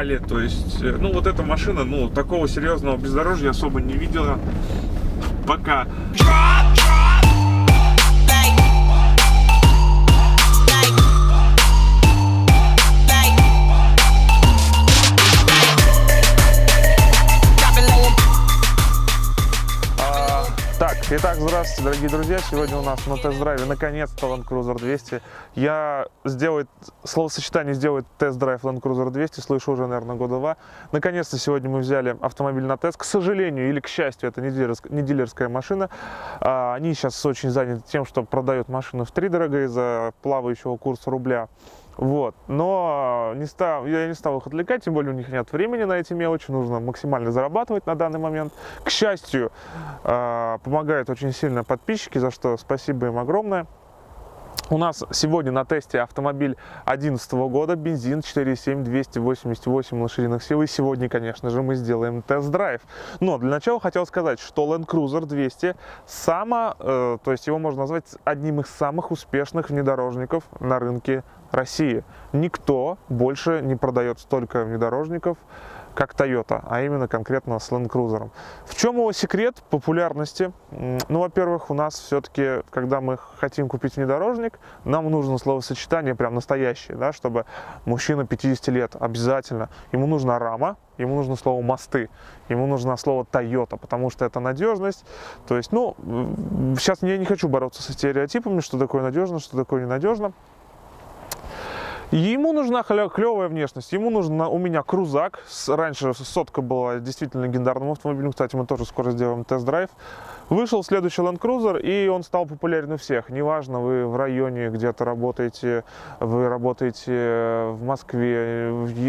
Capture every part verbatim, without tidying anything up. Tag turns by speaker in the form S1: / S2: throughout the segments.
S1: ралли. То есть, ну вот эта машина, ну такого серьезного бездорожья особо не видела пока.
S2: Итак, здравствуйте, дорогие друзья! Сегодня у нас на тест-драйве наконец-то Land Cruiser двести. Я сделаю, словосочетание сделает тест-драйв Land Cruiser двести, слышу уже, наверное, года два. Наконец-то сегодня мы взяли автомобиль на тест. К сожалению или к счастью, это не дилерская, не дилерская машина. А, они сейчас очень заняты тем, что продают машины втридорога из-за плавающего курса рубля. Вот, но не стал, я не стал их отвлекать, тем более у них нет времени на эти мелочи, нужно максимально зарабатывать на данный момент. К счастью, э, помогают очень сильно подписчики, за что спасибо им огромное. У нас сегодня на тесте автомобиль две тысячи одиннадцатого года, бензин, четыре и семь, двести восемьдесят восемь лошадиных сил. И сегодня, конечно же, мы сделаем тест-драйв. Но для начала хотел сказать, что Land Cruiser двести само, э, то есть его можно назвать одним из самых успешных внедорожников на рынке России. Никто больше не продает столько внедорожников, как Toyota, а именно конкретно с Land Cruiser. В чем его секрет популярности? Ну, во-первых, у нас все-таки, когда мы хотим купить внедорожник, нам нужно словосочетание прям настоящее, да, чтобы мужчина пятидесяти лет обязательно, ему нужна рама, ему нужно слово мосты, ему нужно слово Toyota, потому что это надежность. То есть, ну, сейчас я не хочу бороться со стереотипами, что такое надежно, что такое ненадежно. Ему нужна клевая внешность, ему нужен у меня крузак. Раньше сотка была действительно легендарным автомобилем, кстати, мы тоже скоро сделаем тест-драйв. Вышел следующий Land Cruiser, и он стал популярен у всех. Неважно, вы в районе где-то работаете, вы работаете в Москве,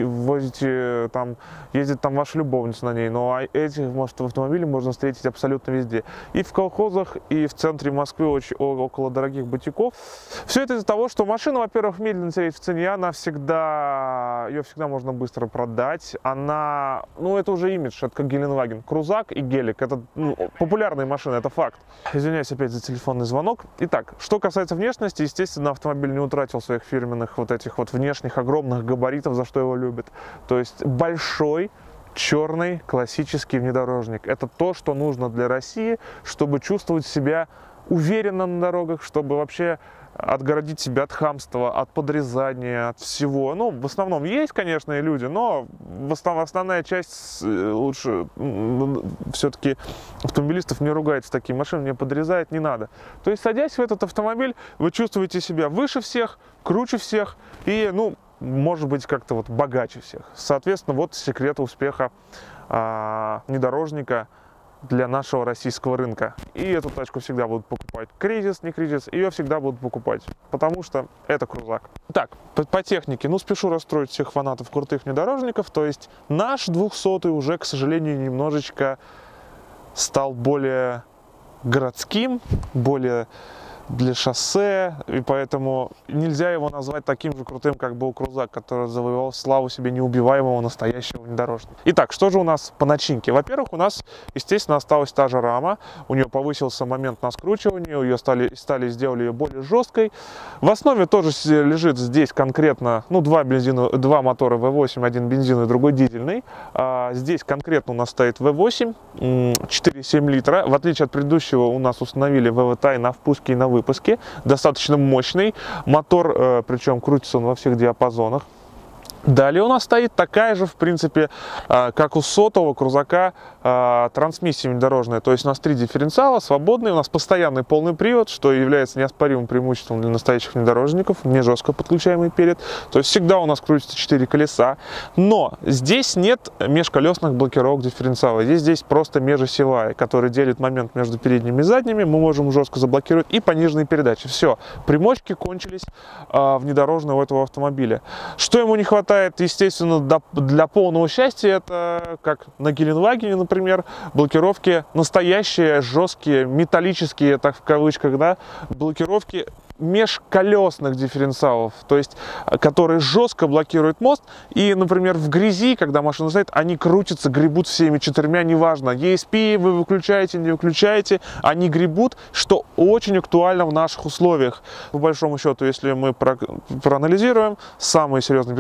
S2: возите там, ездит там ваша любовница на ней, но этих, может, автомобилей можно встретить абсолютно везде. И в колхозах, и в центре Москвы, очень, около дорогих бутиков. Все это из-за того, что машина, во-первых, медленно теряет в цене, она всегда, ее всегда можно быстро продать. Она, ну это уже имидж, это как Геленваген. Крузак и гелик, это ну, популярные машины. Это факт. Извиняюсь опять за телефонный звонок. Итак, что касается внешности, естественно, автомобиль не утратил своих фирменных вот этих вот внешних огромных габаритов, за что его любят. То есть большой черный классический внедорожник. Это то, что нужно для России, чтобы чувствовать себя уверенно на дорогах, чтобы вообще отгородить себя от хамства, от подрезания, от всего. Ну, в основном есть, конечно, и люди, но в основ, основная часть лучше все-таки автомобилистов не ругается, такие машины не подрезает, не надо. То есть, садясь в этот автомобиль, вы чувствуете себя выше всех, круче всех и, ну, может быть, как-то вот богаче всех. Соответственно, вот секрет успеха а, внедорожника для нашего российского рынка. И эту тачку всегда будут покупать. Кризис, не кризис, ее всегда будут покупать, потому что это крузак. Так, по, по технике, ну, спешу расстроить всех фанатов крутых внедорожников, то есть наш двухсотый уже, к сожалению, немножечко стал более городским, более для шоссе, и поэтому нельзя его назвать таким же крутым, как был крузак, который завоевал славу себе неубиваемого настоящего внедорожника. Итак, что же у нас по начинке? Во-первых, у нас, естественно, осталась та же рама, у нее повысился момент на скручивание, ее стали, стали сделали ее более жесткой. В основе тоже лежит здесь конкретно, ну, два бензина, два мотора вэ восемь, один бензиновый, другой дизельный. А здесь конкретно у нас стоит вэ восемь, четыре и семь литра. В отличие от предыдущего, у нас установили вэ вэ ти на впуске и на выпуске, достаточно мощный мотор, э, причем крутится он во всех диапазонах. Далее у нас стоит такая же, в принципе, э, как у сотого крузака, э, трансмиссия внедорожная. То есть у нас три дифференциала, свободные, у нас постоянный полный привод, что является неоспоримым преимуществом для настоящих внедорожников, не жестко подключаемый перед. То есть всегда у нас крутится четыре колеса. Но здесь нет межколесных блокировок дифференциала. Здесь, здесь просто межосевая, которая делит момент между передними и задними. Мы можем жестко заблокировать и пониженные передачи. Все, примочки кончились э, внедорожные у этого автомобиля. Что ему не хватает? Естественно, для полного счастья, это как на Геленвагене, например, блокировки настоящие, жесткие, металлические, так в кавычках, да, блокировки межколесных дифференциалов, то есть которые жестко блокируют мост. И, например, в грязи, когда машина стоит, они крутятся, гребут всеми четырьмя, неважно, и эс пи вы выключаете, не выключаете, они гребут, что очень актуально в наших условиях. По большому счету, если мы про проанализируем, самый серьезный бездорожье —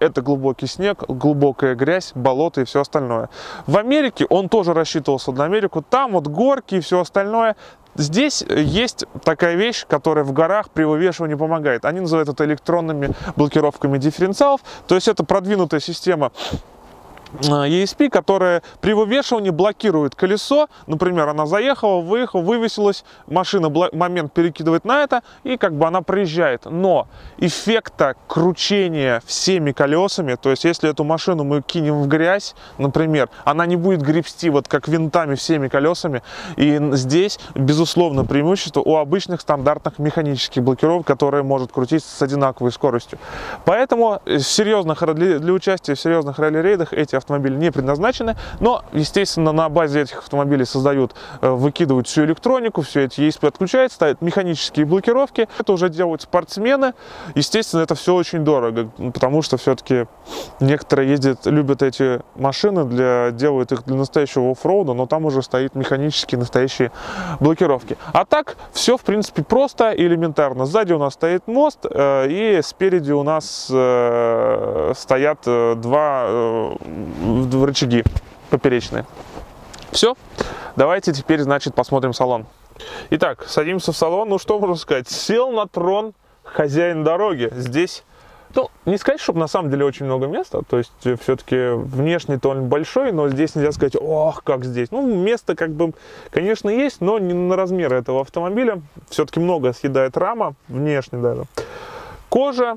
S2: это глубокий снег, глубокая грязь, болото и все остальное. В Америке он тоже рассчитывался на Америку, там вот горки и все остальное. Здесь есть такая вещь, которая в горах при вывешивании помогает. Они называют это электронными блокировками дифференциалов. То есть это продвинутая система и эс пи, которая при вывешивании блокирует колесо. Например, она заехала, выехала, вывесилась, машина момент перекидывает на это, и как бы она проезжает. Но эффекта кручения всеми колесами, то есть если эту машину мы кинем в грязь, например, она не будет гребсти вот как винтами всеми колесами. И здесь, безусловно, преимущество у обычных стандартных механических блокировок, которые может крутиться с одинаковой скоростью. Поэтому в серьезных, для, для участия в серьезных ралли-рейдах эти автомобили не предназначены, но, естественно, на базе этих автомобилей создают, выкидывают всю электронику, все эти и эс пи отключают, ставят механические блокировки. Это уже делают спортсмены. Естественно, это все очень дорого, потому что все-таки некоторые ездят, любят эти машины, для, делают их для настоящего оффроуда, но там уже стоят механические настоящие блокировки. А так, все, в принципе, просто и элементарно. Сзади у нас стоит мост, и спереди у нас стоят два рычаги поперечные. Все, давайте теперь, значит, посмотрим салон. Итак, садимся в салон. Ну, что можно сказать? Сел на трон хозяин дороги. Здесь, ну, не сказать, чтобы на самом деле очень много места. То есть, все-таки внешне-то он большой, но здесь нельзя сказать, ох, как здесь. Ну, место, как бы, конечно, есть, но не на размеры этого автомобиля. Все-таки много съедает рама, внешне даже. Кожа,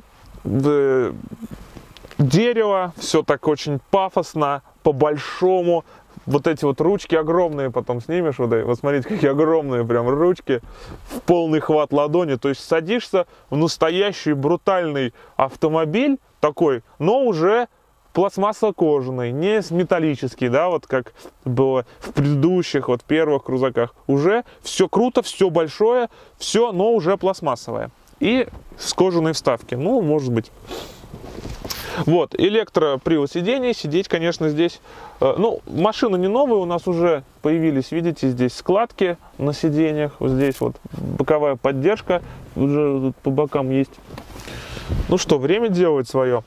S2: дерево, все так очень пафосно, по-большому. Вот эти вот ручки огромные, потом снимешь, вот, вот смотрите, какие огромные прям ручки, в полный хват ладони. То есть садишься в настоящий брутальный автомобиль такой, но уже пластмассово-кожаный, не металлический, да, вот как было в предыдущих вот первых крузаках. Уже все круто, все большое, все, но уже пластмассовое. И с кожаной вставки, ну, может быть. Вот, электропривод сидений, сидеть, конечно, здесь, э, ну, машина не новая, у нас уже появились, видите, здесь складки на сиденьях, вот здесь вот боковая поддержка, уже по бокам есть. Ну что, время делает свое.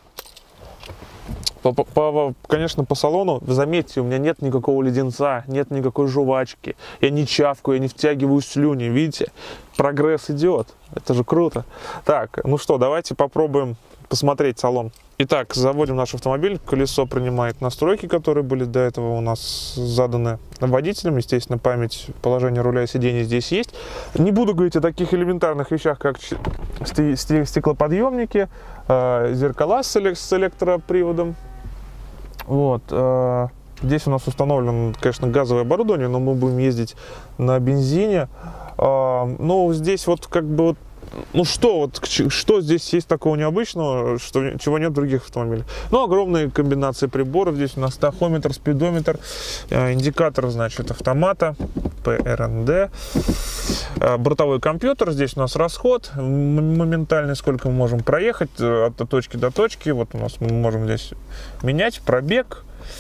S2: По, по, конечно, по салону, заметьте, у меня нет никакого леденца, нет никакой жвачки, я не чавкаю, я не втягиваю слюни, видите, прогресс идет, это же круто. Так, ну что, давайте попробуем посмотреть салон. Итак, заводим наш автомобиль, колесо принимает настройки, которые были до этого у нас заданы водителем. Естественно, память положения руля и сидений здесь есть. Не буду говорить о таких элементарных вещах, как стеклоподъемники, зеркала с электроприводом. Вот. Здесь у нас установлено, конечно, газовое оборудование, но мы будем ездить на бензине. Но здесь вот как бы вот, ну что, вот, что здесь есть такого необычного, что, чего нет в других автомобилях? Ну, огромные комбинации приборов. Здесь у нас тахометр, спидометр, индикатор, значит, автомата, пэ эр эн дэ, бортовой компьютер. Здесь у нас расход моментальный, сколько мы можем проехать от точки до точки. Вот у нас мы можем здесь менять пробег.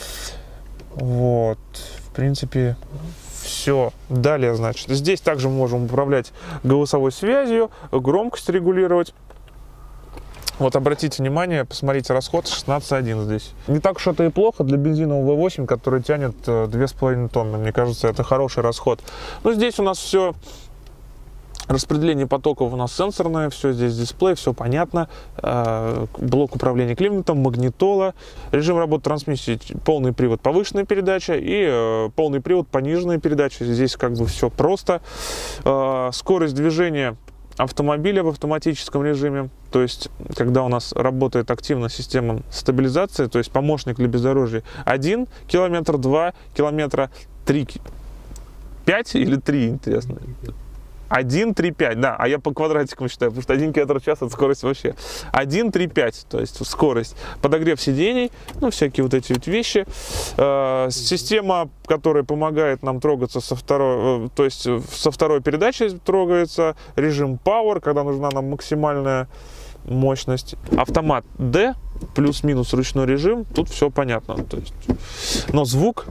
S2: Вот, в принципе, все. Далее, значит, здесь также мы можем управлять голосовой связью, громкость регулировать. Вот, обратите внимание, посмотрите, расход шестнадцать один здесь. Не так уж это и плохо для бензинового вэ восемь, который тянет две с половиной тонны. Мне кажется, это хороший расход. Но здесь у нас все... Распределение потоков у нас сенсорное, все здесь дисплей, все понятно. Блок управления климатом, магнитола, режим работы трансмиссии, полный привод, повышенная передача и полный привод, пониженная передача. Здесь как бы все просто. Скорость движения автомобиля в автоматическом режиме, то есть когда у нас работает активно система стабилизации, то есть помощник для бездорожья, один километр, два километра, три, пять или три, интересно. один, три, пять, да, а я по квадратикам считаю, потому что один километр в час это скорость вообще. один, три, пять, то есть скорость. Подогрев сидений, ну, всякие вот эти вот вещи. Э, система, которая помогает нам трогаться со второй, э, то есть со второй передачей трогается. Режим Power, когда нужна нам максимальная мощность. Автомат D, плюс-минус ручной режим, тут все понятно. То есть, но звук...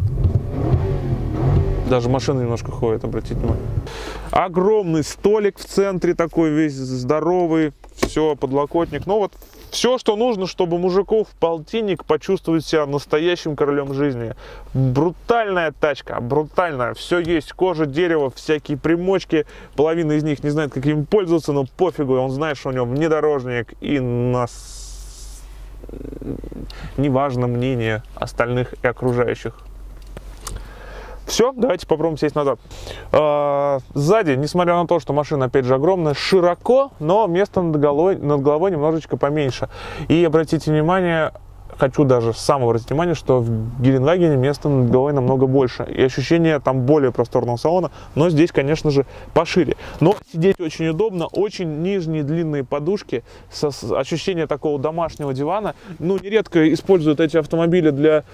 S2: Даже машина немножко ходит, обратите внимание. Огромный столик в центре, такой весь здоровый, все, подлокотник. Ну вот Все, что нужно, чтобы мужику в полтинник почувствовать себя настоящим королем жизни. Брутальная тачка, брутальная. Все есть, кожа, дерево, всякие примочки. Половина из них не знает, как им пользоваться, но пофигу. Он знает, что у него внедорожник, и нас неважно мнение остальных и окружающих. Все, давайте попробуем сесть назад. А, сзади, несмотря на то, что машина, опять же, огромная, широко, но место над головой, над головой немножечко поменьше. И обратите внимание, хочу даже сам обратить внимание, что в Геленвагене место над головой намного больше. И ощущение там более просторного салона, но здесь, конечно же, пошире. Но сидеть очень удобно, очень нижние длинные подушки, со, ощущение такого домашнего дивана. Ну, нередко используют эти автомобили для...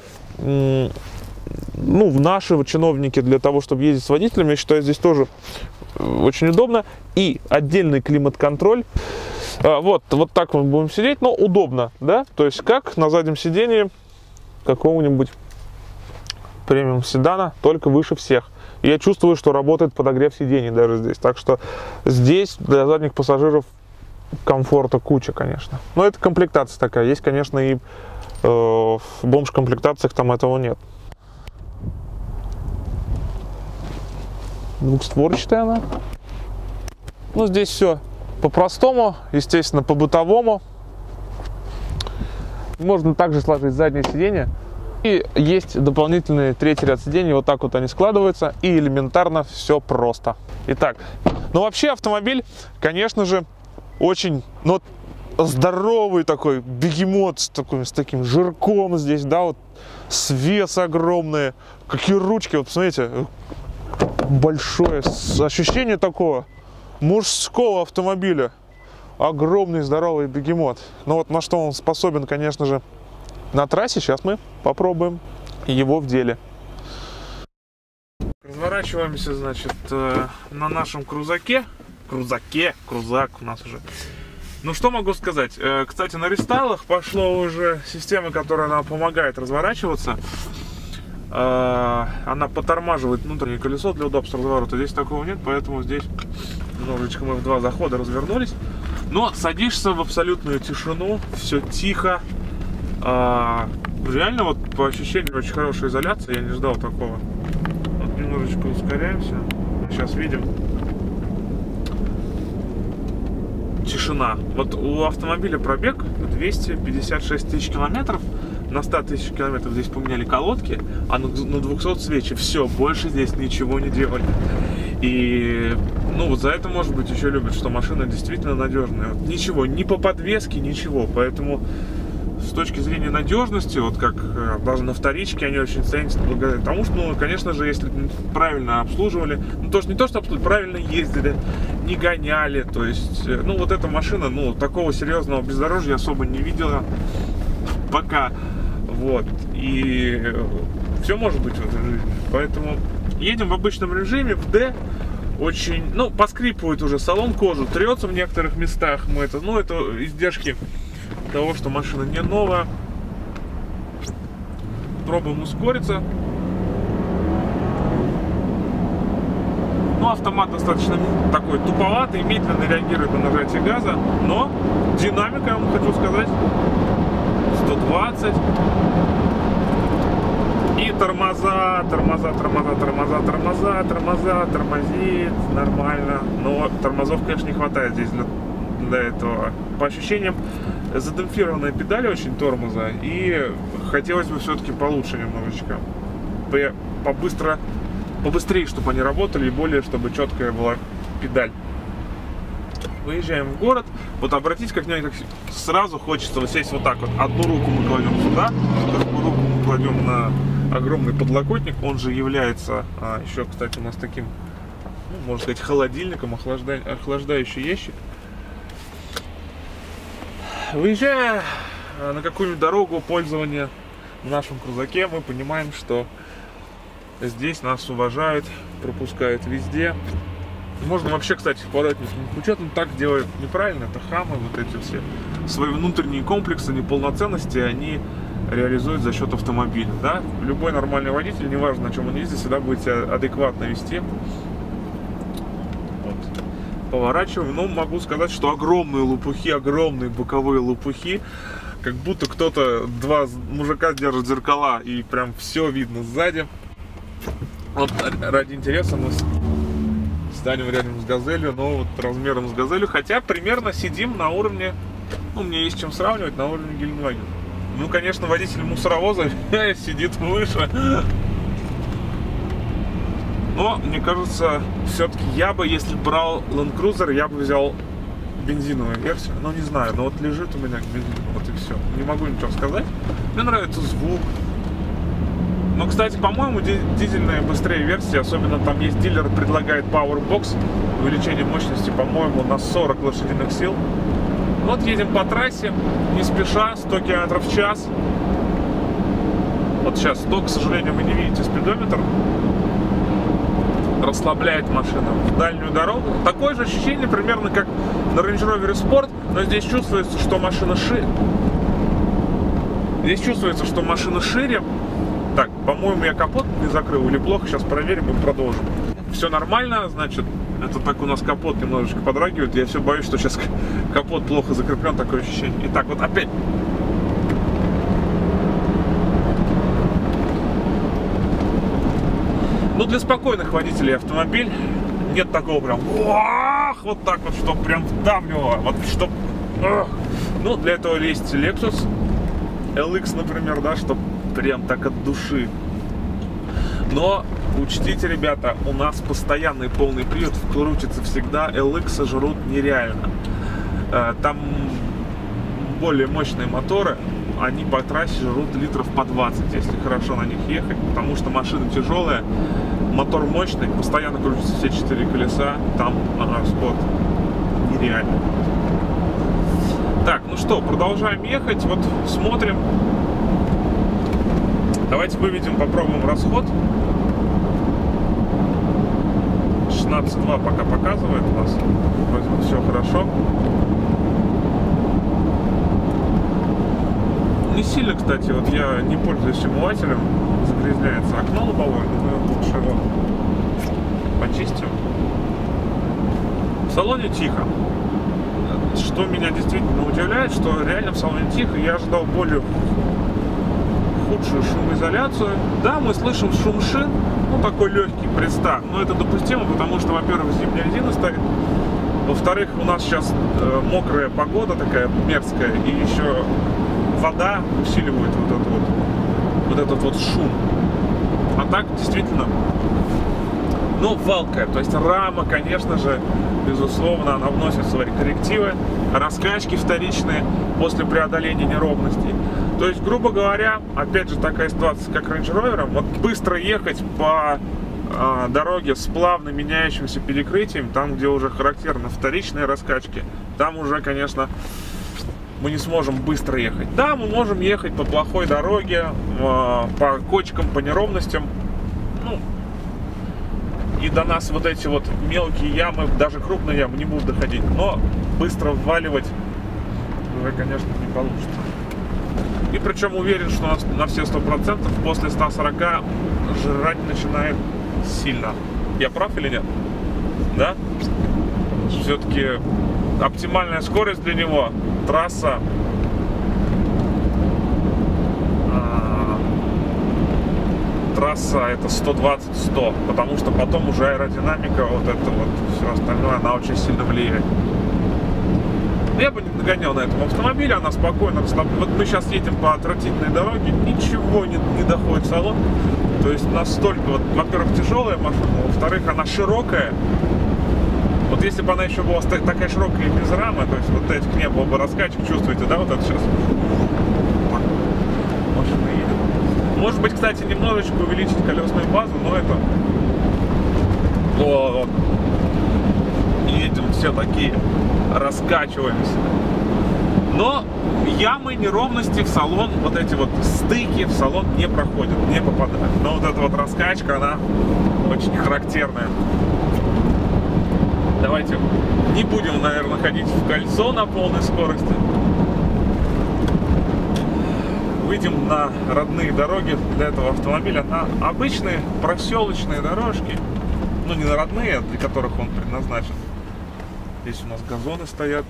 S2: Ну, наши чиновники для того, чтобы ездить с водителем, я считаю, здесь тоже очень удобно. И отдельный климат-контроль. Вот, вот так мы будем сидеть, но удобно, да? То есть как на заднем сидении какого-нибудь премиум седана, только выше всех. Я чувствую, что работает подогрев сидений даже здесь. Так что здесь для задних пассажиров комфорта куча, конечно. Но это комплектация такая. Есть, конечно, и э, в бомж-комплектациях там этого нет. Двухстворчатая она. Ну, здесь все по-простому, естественно, по-бытовому. Можно также сложить заднее сиденье. И есть дополнительный третий ряд сидений. Вот так вот они складываются. И элементарно все просто. Итак, ну вообще автомобиль, конечно же, очень, ну, здоровый такой бегемот с, такой, с таким жирком здесь, да, вот свес огромный. Какие ручки, вот посмотрите. Большое ощущение такого мужского автомобиля. Огромный здоровый бегемот. Но вот на что он способен, конечно же, на трассе, сейчас мы попробуем его в деле.
S1: Разворачиваемся, значит, на нашем крузаке. Крузаке, крузак у нас уже. Ну что могу сказать? Кстати, на рестайлах пошло уже система, которая нам помогает разворачиваться. Она подтормаживает внутреннее колесо для удобства разворота. Здесь такого нет, поэтому здесь немножечко мы в два захода развернулись. Но садишься в абсолютную тишину, все тихо. Реально, вот по ощущению, очень хорошая изоляция. Я не ждал такого. Вот немножечко ускоряемся. Сейчас видим. Тишина. Вот у автомобиля пробег двести пятьдесят шесть тысяч километров. На ста тысяч километров здесь поменяли колодки, а на двухсот свечи. Все, больше здесь ничего не делали. И, ну, вот за это, может быть, еще любят, что машина действительно надежная. Вот ничего, ни по подвеске, ничего. Поэтому с точки зрения надежности, вот как даже на вторичке, они очень ценятся благодаря тому, что, ну, конечно же, если правильно обслуживали, ну, то, что не то, что обслуживали, правильно ездили, не гоняли. То есть, ну, вот эта машина, ну, такого серьезного бездорожья особо не видела пока. Вот, и все может быть в этой жизни. Поэтому едем в обычном режиме, в D. Очень, ну, поскрипывает уже салон, кожу трется в некоторых местах. Мы это, ну, это издержки того, что машина не новая. Пробуем ускориться. Ну, автомат достаточно такой туповатый, медленно реагирует на нажатие газа, но динамика, я вам хочу сказать, сто двадцать. И тормоза, тормоза, тормоза, тормоза, тормоза, тормоза, тормозит нормально. Но тормозов, конечно, не хватает здесь для, для этого. По ощущениям, задемпфированная педаль очень тормоза. И хотелось бы все-таки получше немножечко. Побыстро, побыстрее, чтобы они работали, и более, чтобы четкая была педаль. Выезжаем в город. Вот обратите, как мне сразу хочется вот сесть вот так вот. Одну руку мы кладем сюда, другую руку мы кладем на огромный подлокотник. Он же является а, еще, кстати, у нас таким, ну, можно сказать, холодильником, охлажда... охлаждающий ящик. Выезжая на какую-нибудь дорогу пользования в нашем крузаке, мы понимаем, что здесь нас уважают, пропускают везде. Можно вообще, кстати, поворотник не включать, но так делают неправильно. Это хамы, вот эти все свои внутренние комплексы неполноценности, они реализуют за счет автомобиля. Да? Любой нормальный водитель, неважно, на чем он ездит, всегда будет себя адекватно вести. Вот. поворачиваем. Ну, могу сказать, что огромные лопухи, огромные боковые лопухи. Как будто кто-то, два мужика держат зеркала, и прям все видно сзади. Вот ради интереса мы станем рядом с газелью, но вот размером с газелью. Хотя примерно сидим на уровне, ну, мне есть чем сравнивать, на уровне Гелендвагена. Ну, конечно, водитель мусоровоза сидит выше. Но, мне кажется, все-таки я бы, если брал Land Cruiser, я бы взял бензиновую версию. Ну, не знаю, но вот лежит у меня бензин, вот и все. Не могу ничего сказать. Мне нравится звук. Но, кстати, по-моему, дизельная быстрее версия, особенно там есть дилер, предлагает Powerbox, увеличение мощности, по-моему, на сорок лошадиных сил. Вот едем по трассе, не спеша, сто километров в час. Вот сейчас сто, к сожалению, вы не видите спидометр. Расслабляет машина в дальнюю дорогу. Такое же ощущение примерно как на Range Rover Sport, но здесь чувствуется, что машина шире. Здесь чувствуется, что машина шире. Так, по-моему, я капот не закрыл или плохо, сейчас проверим и продолжим. Все нормально, значит, это так у нас капот немножечко подрагивает. Я все боюсь, что сейчас капот плохо закреплен, такое ощущение. Итак, вот опять. Ну, для спокойных водителей автомобиль. Нет такого прям, ах, вот так вот, чтоб прям вдавливало, вот чтоб, ах. Ну, для этого есть Lexus эл икс, например, да, чтоб прям так от души. Но учтите, ребята, у нас постоянный полный привод крутится всегда, эл икс жрут нереально. Там более мощные моторы, они по трассе жрут литров по двадцать, если хорошо на них ехать, потому что машина тяжелая, мотор мощный, постоянно крутятся все четыре колеса, там ага, спот нереально. Так, ну что, продолжаем ехать, вот смотрим. Давайте выведем, попробуем расход. шестнадцать два пока показывает у нас. Вроде бы все хорошо. Не сильно, кстати, вот я не пользуюсь омывателем. Загрязняется окно лобовое, думаю, лучше его почистим. В салоне тихо. Что меня действительно удивляет, что реально в салоне тихо. Я ожидал более худшую шумоизоляцию. Да, мы слышим шум шин, ну такой легкий, приста, но это допустимо, потому что, во-первых, зимняя резина стоит, во-вторых, у нас сейчас э, мокрая погода такая мерзкая, и еще вода усиливает вот этот вот, вот этот вот шум. А так, действительно, ну, валкая, то есть рама, конечно же, безусловно, она вносит свои коррективы, раскачки вторичные после преодоления неровностей. То есть, грубо говоря, опять же такая ситуация, как Range Rover, вот быстро ехать по э, дороге с плавно меняющимся перекрытием, там, где уже характерны вторичные раскачки, там уже, конечно, мы не сможем быстро ехать. Да, мы можем ехать по плохой дороге, э, по кочкам, по неровностям, ну, и до нас вот эти вот мелкие ямы, даже крупные ямы не будут доходить, но быстро вваливать уже, конечно, не получится. И причем уверен, что на все сто процентов после ста сорока жрать начинает сильно. Я прав или нет? Да? Все-таки оптимальная скорость для него, трасса а, трасса это сто двадцать сто, потому что потом уже аэродинамика, вот это вот все остальное, она очень сильно влияет. Я бы не догонял на этом автомобиле, она спокойно расслабляет. Вот мы сейчас едем по отвратительной дороге, ничего не, не доходит в салон. То есть настолько, вот, во-первых, тяжелая машина, во-вторых, она широкая. Вот если бы она еще была такая широкая и без рамы, то есть вот этих не было бы раскачек, чувствуете, да, вот это сейчас машина едет. Может быть, кстати, немножечко увеличить колесную базу, но это... Вот. Едем все такие, раскачиваемся. Но ямы, неровности в салон, вот эти вот стыки в салон не проходят, не попадают. Но вот эта вот раскачка, она очень характерная. Давайте не будем, наверное, ходить в кольцо на полной скорости. Выйдем на родные дороги для этого автомобиля, на обычные проселочные дорожки. Ну, не на родные, для которых он предназначен. Здесь у нас газоны стоят.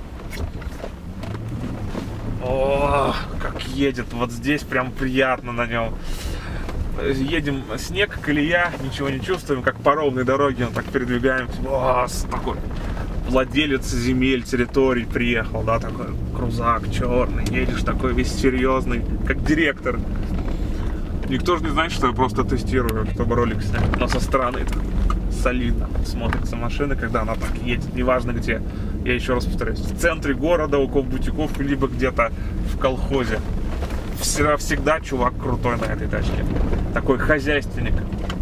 S1: О, как едет. Вот здесь прям приятно на нем. Едем, снег, колея, ничего не чувствуем, как по ровной дороге он так передвигаемся. О, такой владелец земель, территорий приехал, да, такой крузак черный, едешь такой весь серьезный, как директор. Никто же не знает, что я просто тестирую, чтобы ролик снять. Но со стороны солидно смотрится машина, когда она так едет, неважно где. Я еще раз повторяюсь, в центре города, около бутиков, либо где-то в колхозе. Всегда, всегда чувак крутой на этой тачке. Такой хозяйственник.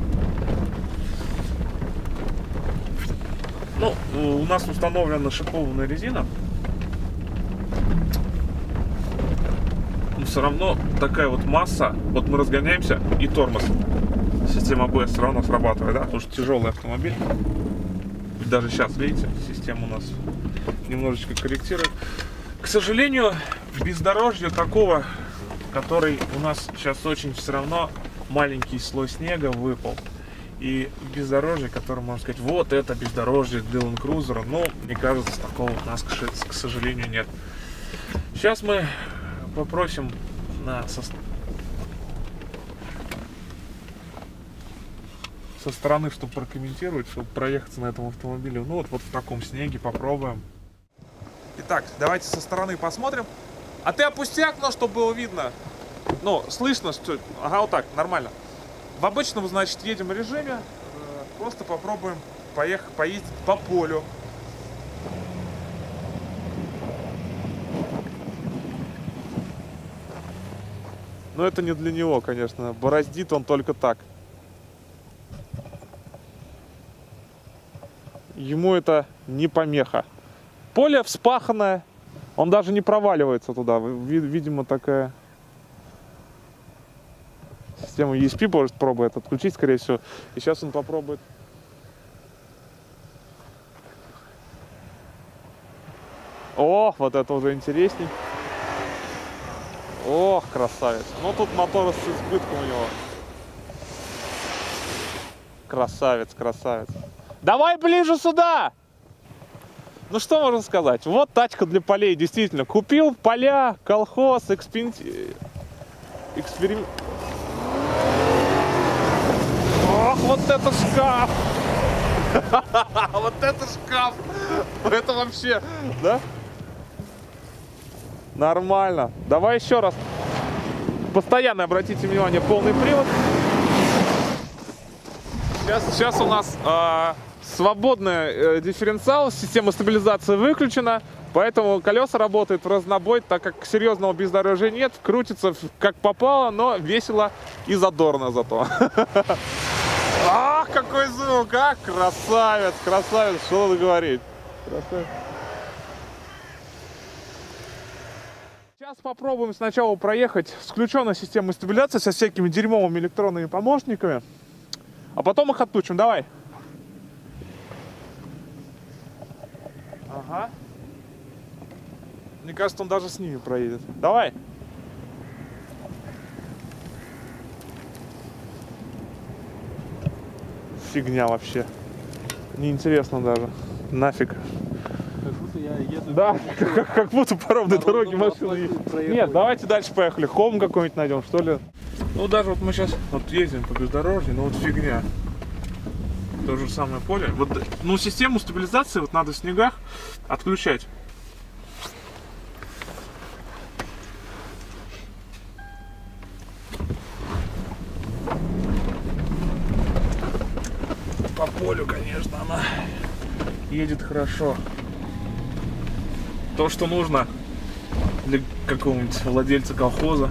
S1: Ну, у нас установлена шипованная резина. Но все равно такая вот масса. Вот мы разгоняемся, и тормоз. Система эй би эс все равно срабатывает, да? Потому что тяжелый автомобиль. И даже сейчас, видите, система у нас немножечко корректирует. К сожалению, бездорожья такого, который у нас сейчас очень все равно маленький слой снега выпал. И бездорожье, которое можно сказать, вот это бездорожье для Land Cruiser, но мне кажется, такого у нас, к сожалению, нет. Сейчас мы попросим на со, со стороны, чтобы прокомментировать, чтобы проехаться на этом автомобиле. Ну вот, вот в таком снеге попробуем. Итак, давайте со стороны посмотрим. А ты опусти окно, чтобы было видно. Ну, слышно, что... Ага, вот так, нормально. В обычном, значит, едем в режиме. Просто попробуем поехать, поездить по полю. Но это не для него, конечно. Бороздит он только так. Ему это не помеха. Поле вспаханное. Он даже не проваливается туда. Видимо, такая система и эс пи может пробует отключить, скорее всего. И сейчас он попробует. О, вот это уже интересней. Ох, красавец. Ну тут мотор с избытком у него. Красавец, красавец. Давай ближе сюда! Ну что можно сказать? Вот тачка для полей, действительно. Купил поля, колхоз, эксперимент. Эксперимент. Ох, вот это шкаф! Вот это шкаф! Это вообще, да? Нормально. Давай еще раз. Постоянно обратите внимание, полный привод. Сейчас, сейчас у нас э, свободный э, дифференциал, система стабилизации выключена, поэтому колеса работают в разнобой, так как серьезного бездорожья нет, крутится как попало, но весело и задорно зато. Ах, какой звук, а! Красавец, красавец, что тут говорить. Красавец. Сейчас попробуем сначала проехать с включенной системой стабилизации со всякими дерьмовыми электронными помощниками, а потом их отключим. Давай. Ага. Мне кажется, он даже с ними проедет. Давай. Фигня вообще. Неинтересно даже. Нафиг.
S3: Как будто я еду.
S2: Да, как, как будто по ровной дороге машины. Нет, давайте дальше поехали. Холм какой-нибудь найдем, что ли. Ну даже вот мы сейчас вот ездим по бездорожью, но вот фигня. То же самое поле. Вот, ну, систему стабилизации вот надо в снегах отключать. По полю, конечно, она едет хорошо. То, что нужно для какого-нибудь владельца колхоза.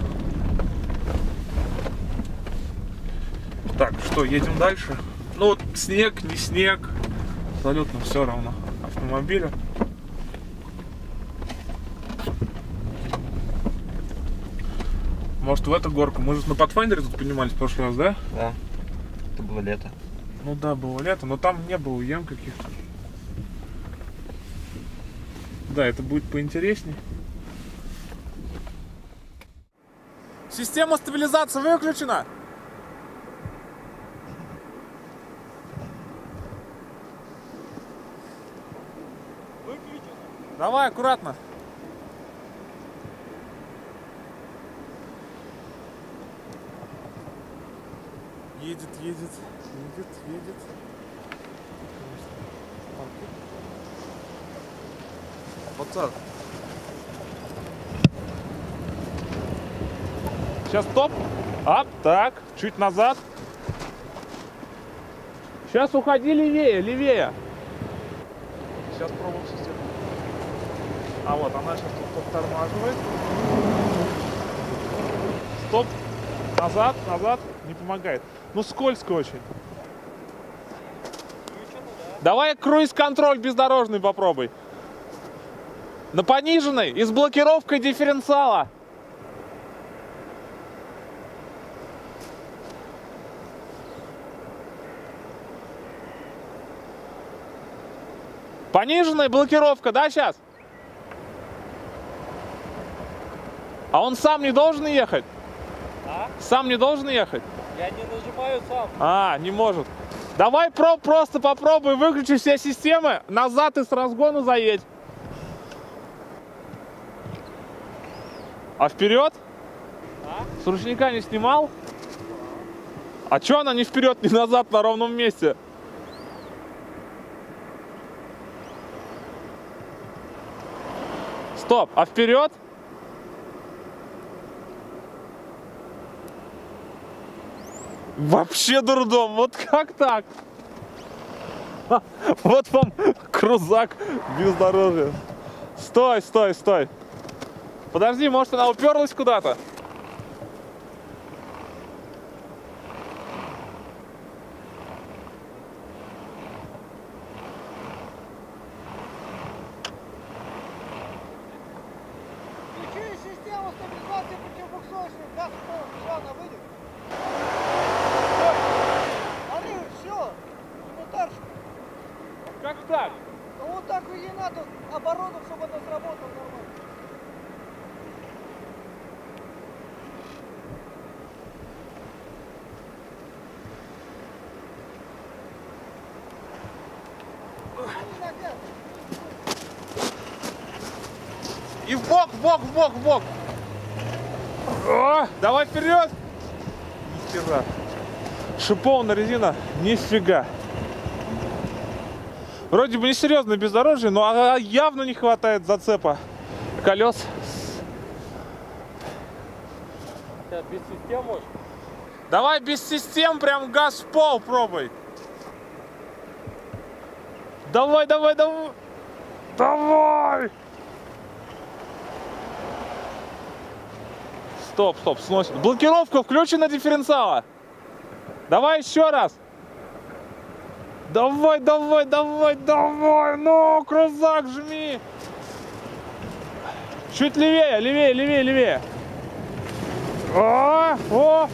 S2: Так, что, едем дальше? Ну вот снег, не снег, абсолютно все равно автомобилю. Может, в эту горку? Мы же на Pathfinder тут поднимались в прошлый раз, да?
S3: Да, это было лето.
S1: Ну да, было лето, но там не было ям каких-то. Да, это будет поинтересней. Система стабилизации выключена.
S3: Выключи.
S2: Давай, аккуратно. Едет, едет, едет, едет. Вот так. Сейчас стоп. Ап, так, чуть назад. Сейчас уходи левее, левее. Сейчас пробуем систему. А вот она сейчас тут подтормаживает. Стоп. Назад, назад. Не помогает. Ну скользко очень. Давай круиз-контроль бездорожный попробуй. На пониженной и с блокировкой дифференциала. Пониженная блокировка, да, сейчас? А он сам не должен ехать?
S3: А?
S2: Сам не должен ехать?
S3: Я не нажимаю сам.
S2: А, не может. Давай про просто попробуй выключи все системы, назад и с разгона заедь. А вперед?
S3: А?
S2: С ручника не снимал? А чё она не вперед, не назад на ровном месте? Стоп, а вперед? Вообще дурдом, вот как так? Вот вам крузак бездорожья. Стой, стой, стой. Подожди, может она уперлась куда-то?
S4: Включи систему стабилизации противобуксовочных, газ в пол, все, она выйдет. Смотри, все, элементарно.
S2: Как так?
S4: Ну вот так и надо оборотом, чтобы она сработала нормально.
S2: И в бок, в бок, в бок, в бок. О, давай вперед. Нихера. Шипованная резина, нифига. Вроде бы несерьезное бездорожье, но явно не хватает зацепа колес.
S3: Сейчас без систем можешь?
S2: Давай без систем, прям газ в пол пробуй. Давай, давай, давай. Давай. Стоп, стоп, сносит. Блокировка включена дифференциала. Давай еще раз. Давай, давай, давай, давай. Ну, крузак, жми. Чуть левее, левее, левее, левее. О, о.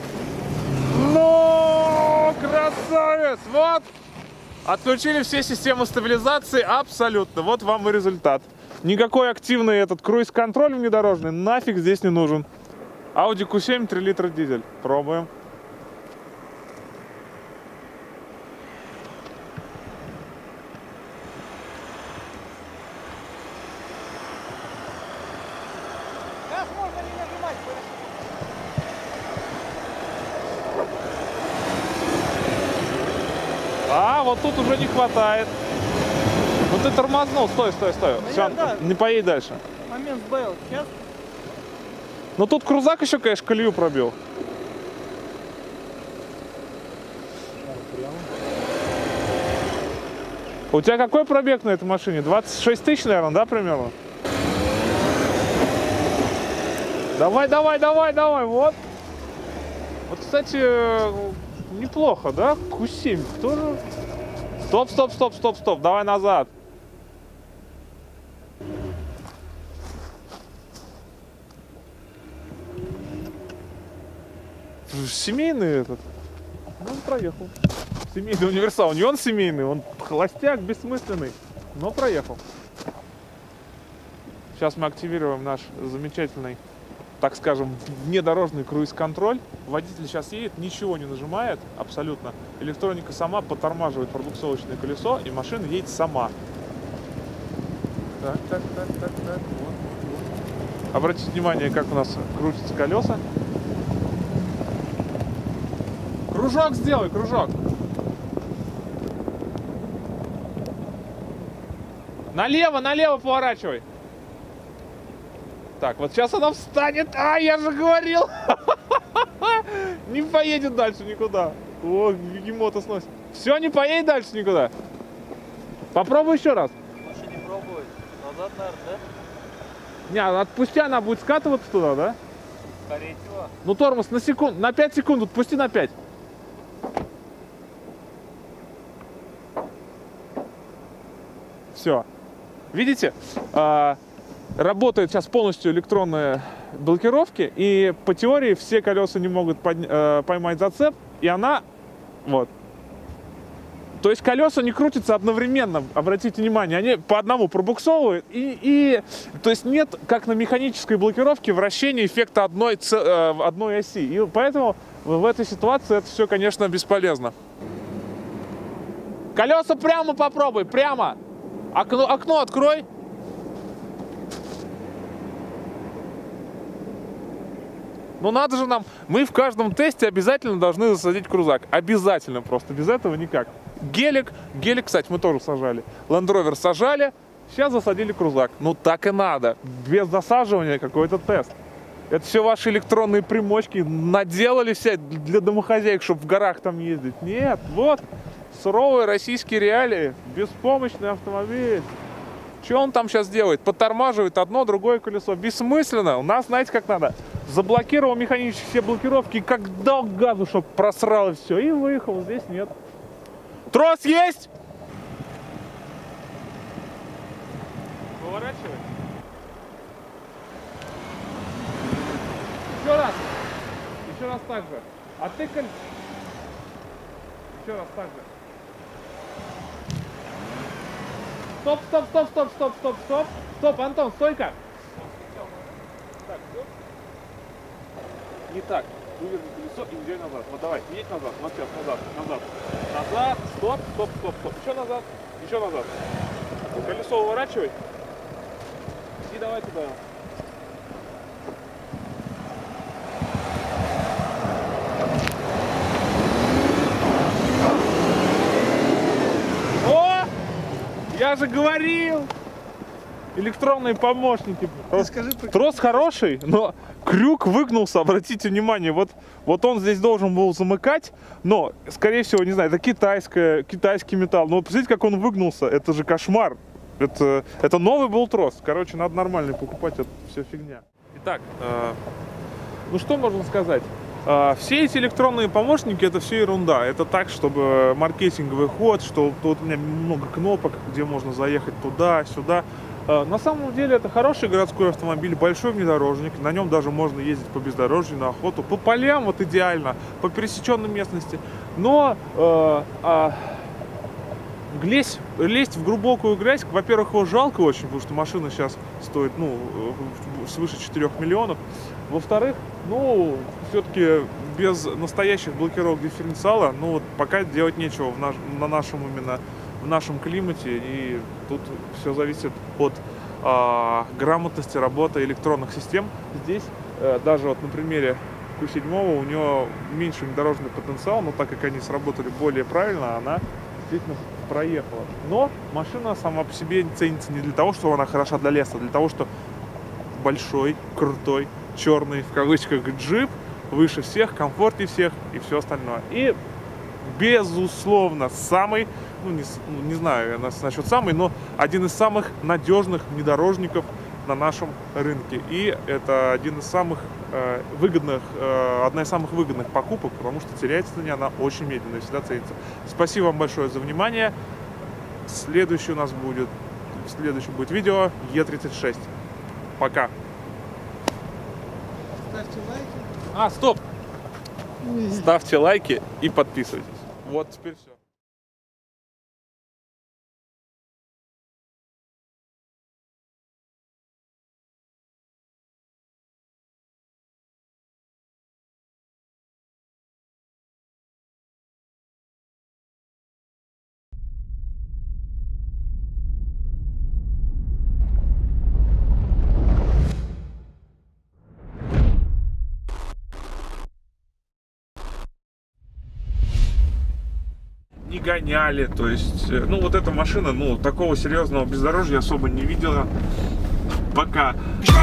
S2: Ну, красавец. Вот. Отключили все системы стабилизации абсолютно. Вот вам и результат. Никакой активный этот круиз-контроль внедорожный нафиг здесь не нужен. Audi кью семь, три литра дизель. Пробуем.
S4: Газ можно не нажимать.
S2: А, вот тут уже не хватает. Вот ты тормознул. Стой, стой, стой.
S4: Ну,
S2: Все,
S4: я, да.
S2: не поедь дальше.
S4: Момент сбавил. Сейчас.
S2: Ну тут крузак еще, конечно, колею пробил. У тебя какой пробег на этой машине? двадцать шесть тысяч, наверное, да, примерно? Давай, давай, давай, давай, вот. Вот, кстати, неплохо, да? кью семь тоже. Стоп, стоп, стоп, стоп, стоп, давай назад. Семейный этот. Ну, он проехал. Семейный универсал. Не он семейный, он холостяк, бессмысленный. Но проехал. Сейчас мы активируем наш замечательный, так скажем, внедорожный круиз-контроль. Водитель сейчас едет, ничего не нажимает абсолютно. Электроника сама подтормаживает пробуксовочное колесо, и машина едет сама. Так, так, так, так, так. Вот, вот, вот. Обратите внимание, как у нас крутятся колеса. Кружок сделай, кружок. Налево, налево поворачивай. Так, вот сейчас она встанет. А, я же говорил. Не поедет дальше никуда. О, бегемота сносит. Все, не поедет дальше никуда. Попробуй еще раз.
S3: Лучше не пробовать. Назад, наверное, да?
S2: Не, отпусти, она будет скатываться туда, да?
S3: Скорее всего.
S2: Ну, тормоз на секунду, на пять секунд, отпусти на пять. Все. Видите? А, работает сейчас полностью электронные блокировки, и по теории все колеса не могут подня- э, поймать зацеп, и она вот. То есть колеса не крутятся одновременно, обратите внимание, они по одному пробуксовывают, и, и то есть нет, как на механической блокировке, вращения эффекта одной, ц, э, одной оси. И поэтому в этой ситуации это все, конечно, бесполезно. Колеса прямо попробуй, прямо. Окно, окно открой. Ну надо же нам, мы в каждом тесте обязательно должны засадить крузак. Обязательно просто, без этого никак. Гелик, гелик, кстати, мы тоже сажали. Land Rover сажали, сейчас засадили крузак. Ну так и надо, без засаживания какой-то тест. Это все ваши электронные примочки наделали все для домохозяек, чтобы в горах там ездить. Нет, вот, суровые российские реалии, беспомощный автомобиль. Что он там сейчас делает? Подтормаживает одно, другое колесо. Бессмысленно. У нас, знаете, как надо? Заблокировал механически все блокировки, как дал газу, чтобы просрало все. И выехал. Здесь нет. Трос есть? Поворачивай. Еще раз. Еще раз так же. А ты коль... Еще раз так же. Стоп, стоп, стоп, стоп, стоп, стоп, стоп. Стоп, Антон, стойка. Так, все. Не так. Выверни колесо и идем назад. Вот давай, едь назад. Вот сейчас, назад, назад. Назад, стоп, стоп, стоп, стоп. Еще назад, еще назад. Колесо уворачивай. И давай туда. Я же говорил! Электронные помощники. Трос,
S4: скажи,
S2: трос хороший, но крюк выгнулся, обратите внимание. Вот, вот он здесь должен был замыкать, но, скорее всего, не знаю, это китайская, китайский металл. Но посмотрите, как он выгнулся. Это же кошмар. Это, это новый был трос. Короче, надо нормальный покупать, это все фигня. Итак, э, ну что можно сказать? Все эти электронные помощники — это все ерунда. Это так, чтобы маркетинговый ход, что тут у меня много кнопок, где можно заехать туда, сюда. На самом деле это хороший городской автомобиль, большой внедорожник. На нем даже можно ездить по бездорожью, на охоту, по полям вот идеально, по пересеченной местности. Но э, э, лезть, лезть в глубокую грязь, во-первых, его жалко очень, потому что машина сейчас стоит, ну, свыше четырёх миллионов. Во-вторых, ну, все-таки без настоящих блокировок дифференциала, ну, вот пока делать нечего в наш, на нашем именно, в нашем климате. И тут все зависит от а, грамотности работы электронных систем. Здесь а, даже вот на примере Q семь у нее меньше внедорожный потенциал, но так как они сработали более правильно, она действительно проехала. Но машина сама по себе ценится не для того, что она хороша для леса, а для того, что большой, крутой, черный, в кавычках, джип, выше всех, комфортнее всех и все остальное. И, безусловно, самый, ну не, ну, не знаю насчет самый, но один из самых надежных внедорожников на нашем рынке. И это один из самых э, выгодных, э, одна из самых выгодных покупок, потому что теряется на ней она очень медленно и всегда ценится. Спасибо вам большое за внимание. Следующий у нас будет, следующий будет видео Е тридцать шесть. Пока.
S4: Ставьте лайки.
S2: А, стоп! Ставьте лайки и подписывайтесь. Вот теперь все.
S1: не гоняли. То есть, ну, вот эта машина, ну, такого серьезного бездорожья особо не видела пока.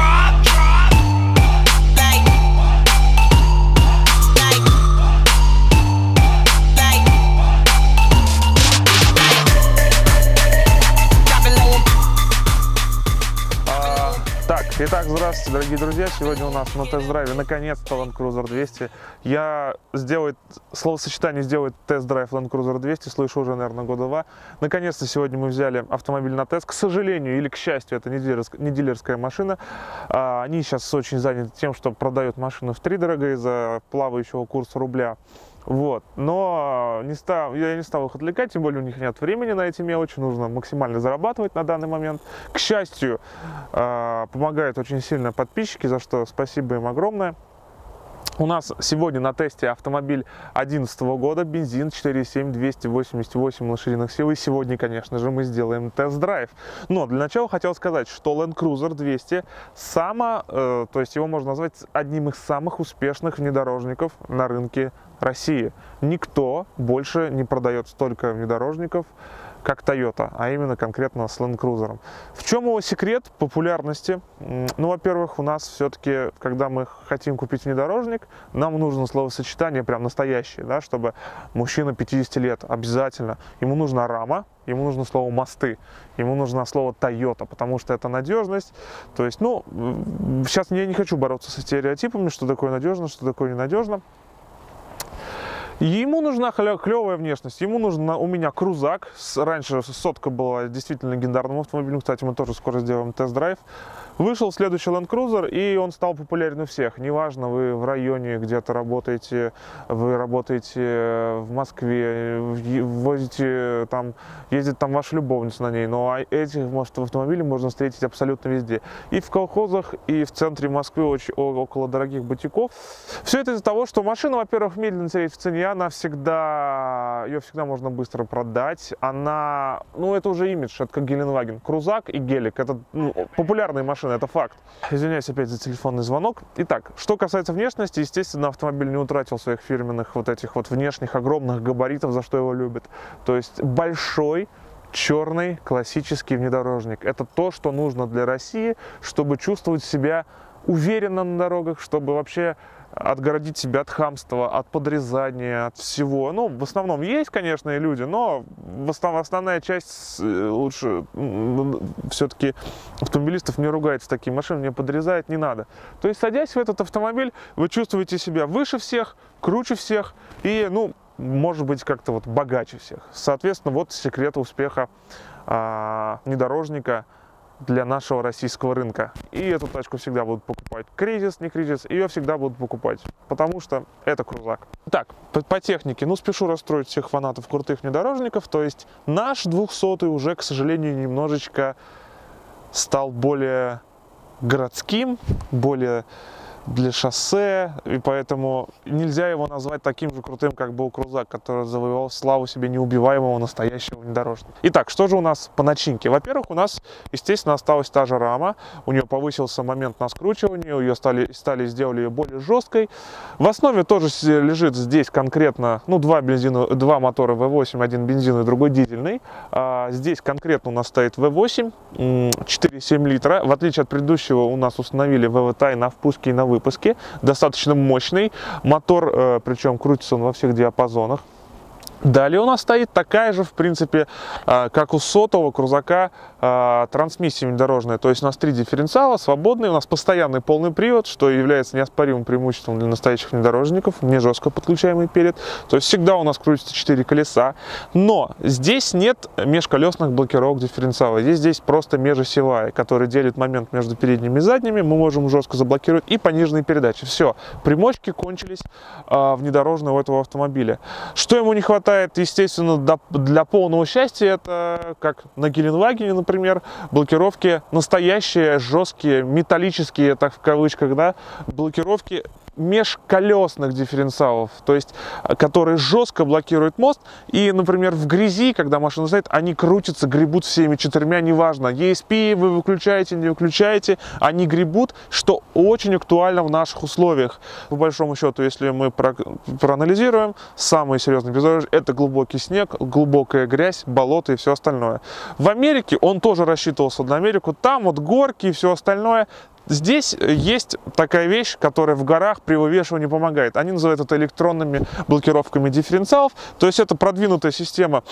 S2: Итак, здравствуйте, дорогие друзья! Сегодня у нас на тест-драйве наконец-то Land Cruiser двести. Я сделаю, словосочетание сделает тест-драйв Land Cruiser двести, слышу уже, наверное, года два. Наконец-то сегодня мы взяли автомобиль на тест. К сожалению или к счастью, это не дилерская, не дилерская машина. А, они сейчас очень заняты тем, что продают машину втридорога из-за плавающего курса рубля. Вот, но не стал, я не стал их отвлекать, тем более у них нет времени на эти мелочи, нужно максимально зарабатывать на данный момент. К счастью, э, помогают очень сильно подписчики, за что спасибо им огромное. У нас сегодня на тесте автомобиль две тысячи одиннадцатого года, бензин, четыре и семь, двести восемьдесят восемь лошадиных сил. И сегодня, конечно же, мы сделаем тест-драйв. Но для начала хотел сказать, что Land Cruiser двести само, э, то есть его можно назвать одним из самых успешных внедорожников на рынке России. Никто больше не продает столько внедорожников, как Toyota, а именно конкретно с Land Cruiser. В чем его секрет популярности? Ну, во-первых, у нас все-таки, когда мы хотим купить внедорожник, нам нужно словосочетание прям настоящее, да, чтобы мужчина пятидесяти лет обязательно, ему нужна рама, ему нужно слово мосты, ему нужно слово Toyota, потому что это надежность. То есть, ну, сейчас я не хочу бороться со стереотипами, что такое надежно, что такое ненадежно. Ему нужна клевая внешность, ему нужен у меня крузак. Раньше сотка была действительно легендарным автомобилем, кстати, мы тоже скоро сделаем тест-драйв. Вышел следующий Land Cruiser, и он стал популярен у всех. Неважно, вы в районе где-то работаете, вы работаете в Москве, возите там, ездит там ваша любовница на ней, но этих, может, автомобилей можно встретить абсолютно везде. И в колхозах, и в центре Москвы, очень, около дорогих бутиков. Все это из-за того, что машина, во-первых, медленно теряет в цене, она всегда, ее всегда можно быстро продать. Она, ну это уже имидж, это как Геленваген. Крузак и гелик, это ну, популярные машины. Это факт. Извиняюсь опять за телефонный звонок. Итак, что касается внешности, естественно, автомобиль не утратил своих фирменных вот этих вот внешних огромных габаритов, за что его любят. То есть большой черный классический внедорожник. Это то, что нужно для России, чтобы чувствовать себя уверенно на дорогах, чтобы вообще отгородить себя от хамства, от подрезания, от всего. Ну, в основном есть, конечно, и люди, но в основном, основная часть лучше все-таки автомобилистов не ругается, такие машины не подрезают, не надо. То есть, садясь в этот автомобиль, вы чувствуете себя выше всех, круче всех и, ну, может быть, как-то вот богаче всех. Соответственно, вот секрет успеха а, внедорожника для нашего российского рынка. И эту тачку всегда будут покупать. Кризис, не кризис, ее всегда будут покупать, потому что это крузак. Так, по, по технике, ну, спешу расстроить всех фанатов крутых внедорожников, то есть наш двухсотый уже, к сожалению, немножечко стал более городским, более для шоссе, и поэтому нельзя его назвать таким же крутым, как был крузак, который завоевал славу себе неубиваемого настоящего внедорожника. Итак, что же у нас по начинке? Во-первых, у нас, естественно, осталась та же рама, у нее повысился момент на скручивание, ее стали, стали сделали ее более жесткой. В основе тоже лежит здесь конкретно, ну, два бензина, два мотора вэ восемь, один бензиновый, другой дизельный. А здесь конкретно у нас стоит вэ восемь, четыре и семь литра. В отличие от предыдущего, у нас установили вэ вэ ти на впуске и на выпуске, достаточно мощный мотор, э, причем крутится он во всех диапазонах. Далее у нас стоит такая же, в принципе, э, как у сотого крузака, э, трансмиссия внедорожная. То есть у нас три дифференциала, свободные, у нас постоянный полный привод, что является неоспоримым преимуществом для настоящих внедорожников, не жестко подключаемый перед. То есть всегда у нас крутится четыре колеса. Но здесь нет межколесных блокировок дифференциала. Здесь, здесь просто межосевая, которая делит момент между передними и задними. Мы можем жестко заблокировать и пониженные передачи. Все, примочки кончились э, внедорожные у этого автомобиля. Что ему не хватает? Естественно, для полного счастья, это как на Геленвагене, например, блокировки настоящие, жесткие, металлические, так в кавычках, да, блокировки межколесных дифференциалов, то есть которые жестко блокируют мост. И, например, в грязи, когда машина стоит, они крутятся, гребут всеми четырьмя, неважно, и эс пи вы выключаете, не выключаете, они гребут, что очень актуально в наших условиях. По большому счету, если мы про проанализируем, самые серьезные бездорожья — это глубокий снег, глубокая грязь, болото и все остальное. В Америке он тоже рассчитывался на Америку, там вот горки и все остальное. Здесь есть такая вещь, которая в горах при вывешивании помогает. Они называют это электронными блокировками дифференциалов. То есть это продвинутая система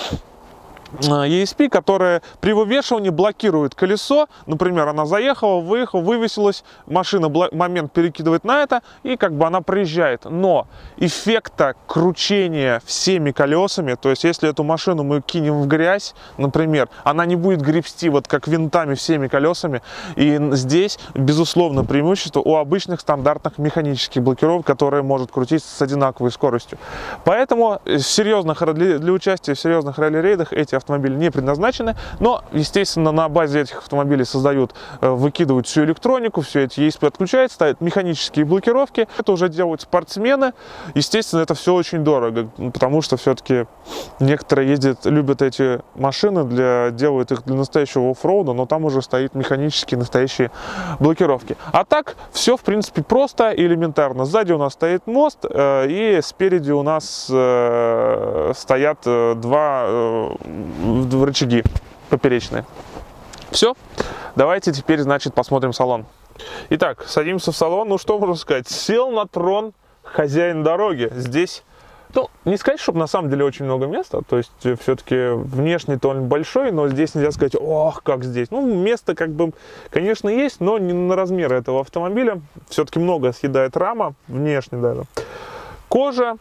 S2: и эс пи, которая при вывешивании блокирует колесо. Например, она заехала, выехала, вывесилась, машина момент перекидывает на это, и как бы она проезжает. Но эффекта кручения всеми колесами, то есть если эту машину мы кинем в грязь, например, она не будет гребсти вот как винтами всеми колесами. И здесь, безусловно, преимущество у обычных стандартных механических блокировок, которые может крутиться с одинаковой скоростью. Поэтому в серьезных, для, для участия в серьезных ралли-рейдах эти автомобили не предназначены, но, естественно, на базе этих автомобилей создают, выкидывают всю электронику, все эти и эс пи отключают, ставят механические блокировки. Это уже делают спортсмены. Естественно, это все очень дорого, потому что все-таки некоторые ездят, любят эти машины, для, делают их для настоящего оффроуда, но там уже стоят механические настоящие блокировки. А так, все, в принципе, просто и элементарно. Сзади у нас стоит мост, и спереди у нас стоят два рычаги поперечные. Все, давайте теперь, значит, посмотрим салон. Итак, садимся в салон. Ну, что можно сказать? Сел на трон хозяин дороги. Здесь, ну, не сказать, чтобы на самом деле очень много места. То есть, все-таки внешне-то он большой, но здесь нельзя сказать, ох, как здесь. Ну, место, как бы, конечно, есть, но не на размеры этого автомобиля. Все-таки много съедает рама, внешне даже. Кожа,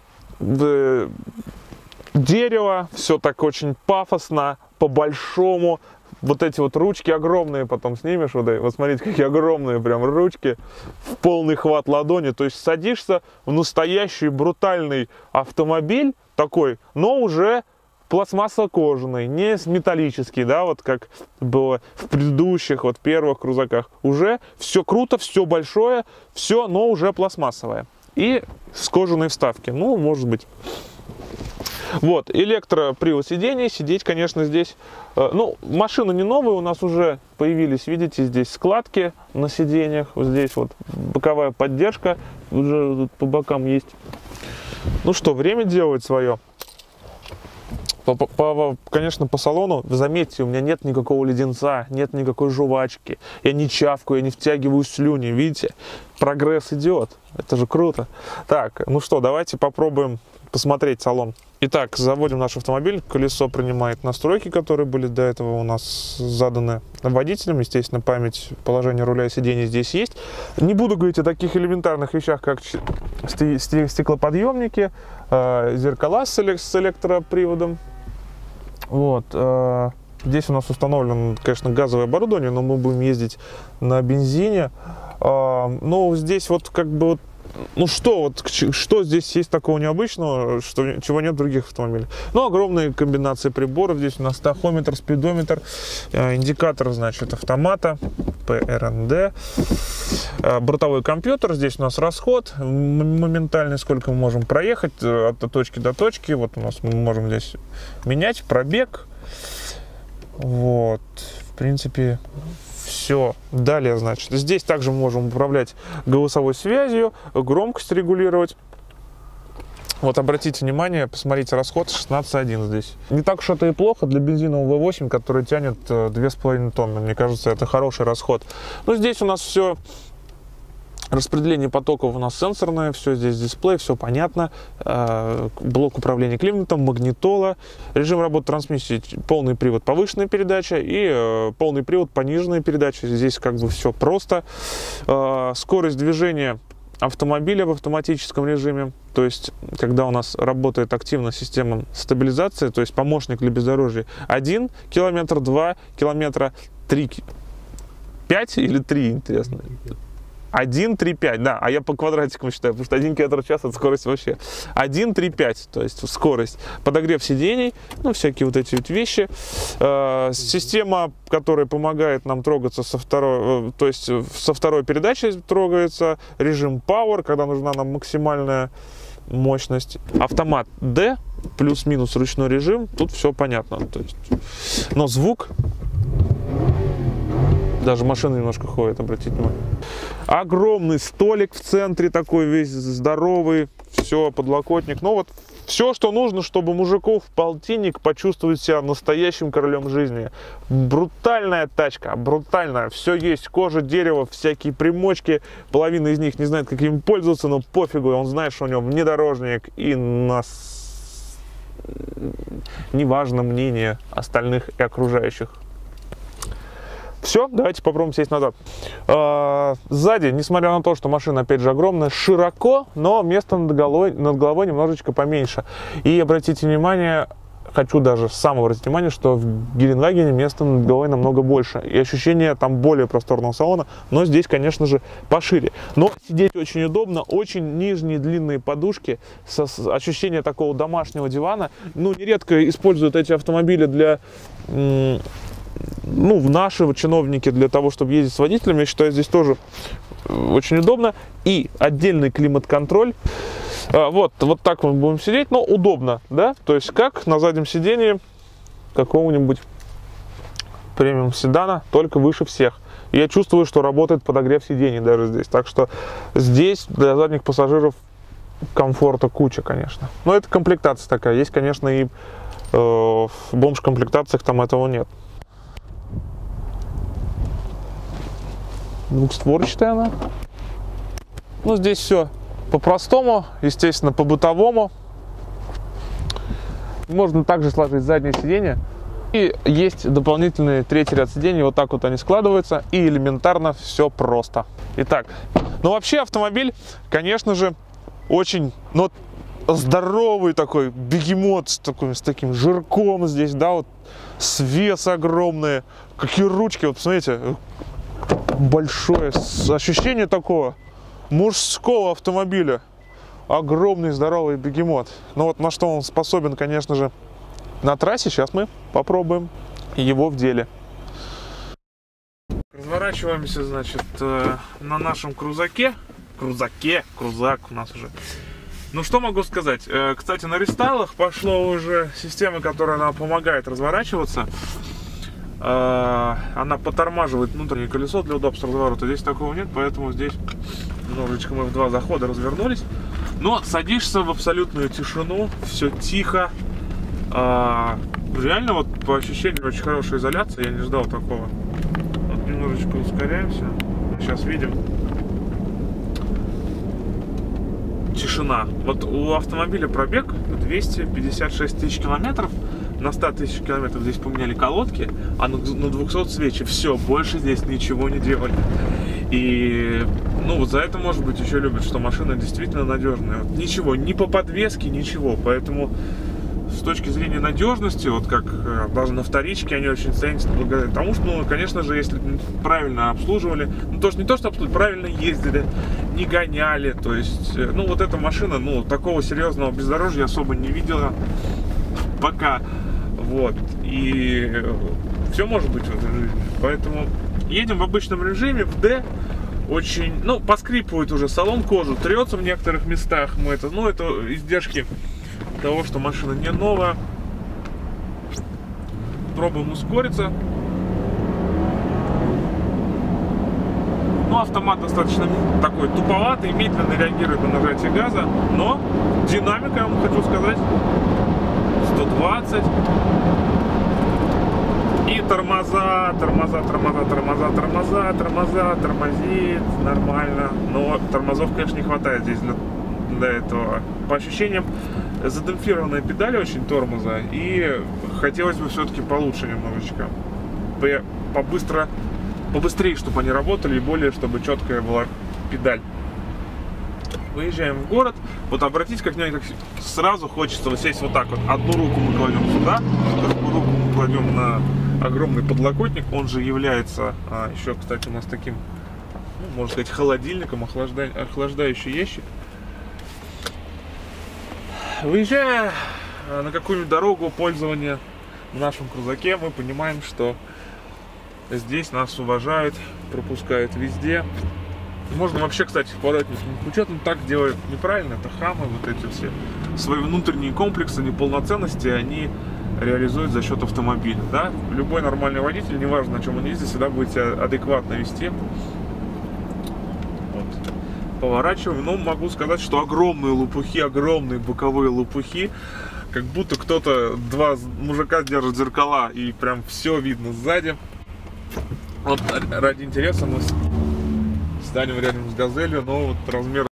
S2: дерево, все так очень пафосно, по-большому. Вот эти вот ручки огромные, потом снимешь, вот, вот смотрите, какие огромные прям ручки, в полный хват ладони. То есть садишься в настоящий брутальный автомобиль такой, но уже пластмассово-кожаный, не металлический, да, вот как было в предыдущих вот первых крузаках. Уже все круто, все большое, все, но уже пластмассовое. И с кожаной вставки, ну, может быть. Вот, электропривод сидений, сидеть, конечно, здесь, э, ну, машина не новая, у нас уже появились, видите, здесь складки на сиденьях, вот здесь вот боковая поддержка, уже по бокам есть. Ну что, время делает свое. По, по, конечно, по салону, заметьте, у меня нет никакого леденца, нет никакой жвачки, я не чавкаю, я не втягиваю слюни, видите, прогресс идет, это же круто. Так, ну что, давайте попробуем посмотреть салон. Итак, заводим наш автомобиль, колесо принимает настройки, которые были до этого у нас заданы водителем. Естественно, память положения руля и сидений здесь есть. Не буду говорить о таких элементарных вещах, как стеклоподъемники, зеркала с электроприводом. Вот. Здесь у нас установлено, конечно, газовое оборудование, но мы будем ездить на бензине. Но здесь вот как бы вот, ну что, вот, что здесь есть такого необычного, что, чего нет в других автомобилях? Ну, огромные комбинации приборов. Здесь у нас тахометр, спидометр, индикатор, значит, автомата, пэ эр эн дэ, бортовой компьютер. Здесь у нас расход моментальный, сколько мы можем проехать от точки до точки. Вот у нас мы можем здесь менять пробег. Вот, в принципе, все. Далее, значит, здесь также мы можем управлять голосовой связью, громкость регулировать. Вот, обратите внимание, посмотрите, расход шестнадцать один здесь. Не так уж это и плохо для бензинового вэ восемь, который тянет две с половиной тонны. Мне кажется, это хороший расход. Но здесь у нас все... Распределение потоков у нас сенсорное, все здесь дисплей, все понятно. Блок управления климатом, магнитола, режим работы трансмиссии, полный привод, повышенная передача и полный привод, пониженная передача. Здесь как бы все просто. Скорость движения автомобиля в автоматическом режиме, то есть когда у нас работает активно система стабилизации, то есть помощник для бездорожья, один километр, два километра, три, пять или три, интересно. один три пять, да, а я по квадратикам считаю, потому что один километр в час это скорость вообще. один три пять, то есть скорость. Подогрев сидений, ну, всякие вот эти вот вещи. Э, система, которая помогает нам трогаться со второй, э, то есть со второй передачи трогается. Режим Power, когда нужна нам максимальная мощность. Автомат D, плюс-минус ручной режим, тут все понятно. То есть, но звук... Даже машина немножко ходит, обратите внимание. Огромный столик в центре, такой весь здоровый. Все, подлокотник. Ну вот, все, что нужно, чтобы мужику в полтинник почувствовать себя настоящим королем жизни. Брутальная тачка, брутальная. Все есть, кожа, дерево, всякие примочки. Половина из них не знает, как им пользоваться, но пофигу. Он знает, что у него внедорожник, и нас неважно мнение остальных и окружающих. Все, давайте попробуем сесть назад. А, сзади, несмотря на то, что машина, опять же, огромная, широко, но место над головой, над головой немножечко поменьше. И обратите внимание, хочу даже сам обратить внимание, что в Геленвагене место над головой намного больше. И ощущение там более просторного салона, но здесь, конечно же, пошире. Но сидеть очень удобно, очень нижние длинные подушки, со, ощущение такого домашнего дивана. Ну, нередко используют эти автомобили для... Ну, в наши вот чиновники для того, чтобы ездить с водителем, я считаю, здесь тоже очень удобно. И отдельный климат-контроль. А, вот, вот так мы будем сидеть, но удобно, да? То есть как на заднем сидении какого-нибудь премиум седана, только выше всех. И я чувствую, что работает подогрев сидений даже здесь. Так что здесь для задних пассажиров комфорта куча, конечно. Но это комплектация такая. Есть, конечно, и э, в бомж-комплектациях там этого нет. Двухстворчатая она. Ну, здесь все по-простому, естественно, по-бытовому. Можно также сложить заднее сиденье. И есть дополнительный третий ряд сидений. Вот так вот они складываются. И элементарно все просто. Итак, ну вообще автомобиль, конечно же, очень, ну, здоровый такой бегемот с, такой, с таким жирком здесь, да, вот свес огромный. Какие ручки, вот посмотрите. Большое ощущение такого мужского автомобиля. Огромный здоровый бегемот. Но вот на что он способен, конечно же, на трассе, сейчас мы попробуем его в деле.
S1: Разворачиваемся, значит, на нашем крузаке. Крузаке, крузак у нас уже. Ну что могу сказать? Кстати, на рестайлах пошло уже система, которая нам помогает разворачиваться. Она подтормаживает внутреннее колесо для удобства разворота. Здесь такого нет, поэтому здесь немножечко мы в два захода развернулись. Но садишься в абсолютную тишину, все тихо. Реально, вот по ощущениям, очень хорошая изоляция. Я не ждал такого. Вот немножечко ускоряемся. Сейчас видим. Тишина. Вот у автомобиля пробег двести пятьдесят шесть тысяч километров. На ста тысяч километров здесь поменяли колодки, а на двухсот свечи. Все, больше здесь ничего не делали. И, ну, вот за это, может быть, еще любят, что машина действительно надежная. Вот ничего, ни по подвеске, ничего. Поэтому с точки зрения надежности, вот как даже на вторичке, они очень ценятся благодаря тому, что, ну, конечно же, если правильно обслуживали, ну, тоже не то, что обслуживали, правильно ездили, не гоняли, то есть, ну, вот эта машина, ну, такого серьезного бездорожья особо не видела пока. Вот, и все может быть в этой жизни. Поэтому едем в обычном режиме, в D. Очень, ну, поскрипывает уже салон, кожу трется в некоторых местах. Мы это, ну, это издержки того, что машина не новая. Пробуем ускориться. Ну, автомат достаточно такой туповатый, медленно реагирует на нажатие газа, но динамика, я вам хочу сказать, сто двадцать. И тормоза, тормоза, тормоза, тормоза, тормоза, тормоза, тормозит нормально. Но тормозов, конечно, не хватает здесь для, для этого. По ощущениям, задемпфированная педаль очень тормоза. И хотелось бы все-таки получше немножечко. Побыстро, побыстрее, чтобы они работали, и более, чтобы четкая была педаль. Выезжаем в город. Вот обратите, как мне сразу хочется вот сесть вот так вот. Одну руку мы кладем сюда, другую руку мы кладем на огромный подлокотник. Он же является а, еще, кстати, у нас таким ну, можно сказать, холодильником, охлажда... охлаждающий ящик. Выезжая на какую-нибудь дорогу пользования в нашем крузаке, мы понимаем, что здесь нас уважают, пропускают везде. Можно вообще, кстати, в поворотниках учетом так делают неправильно. Это хамы, вот эти все свои внутренние комплексы неполноценности, они реализуют за счет автомобиля. Да? Любой нормальный водитель, неважно, на чем он ездит, всегда будет себя адекватно вести. Вот. Поворачиваем. Но могу сказать, что огромные лопухи, огромные боковые лопухи. Как будто кто-то, два мужика держат зеркала, и прям все видно сзади. Вот ради интереса мы станем рядом с газелью, но вот размер